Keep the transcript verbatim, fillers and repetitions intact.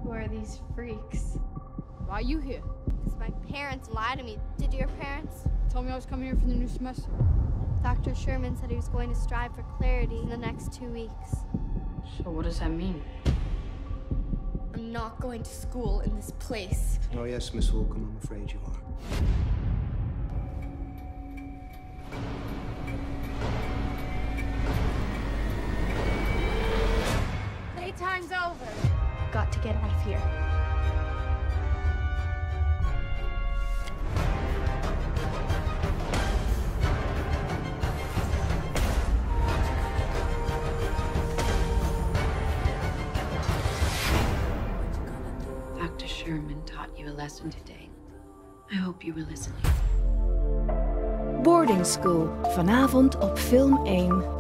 Who are these freaks? Why are you here? Because my parents lied to me. Did your parents? Told me I was coming here for the new semester. Doctor Sherman said he was going to strive for clarity in the next two weeks. So what does that mean? I'm not going to school in this place. Oh, yes, Miss Holcomb, I'm afraid you are. Playtime's over. Got to get out of here. Doctor Sherman taught you a lesson today. I hope you were listening. Boarding School, vanavond op Film één.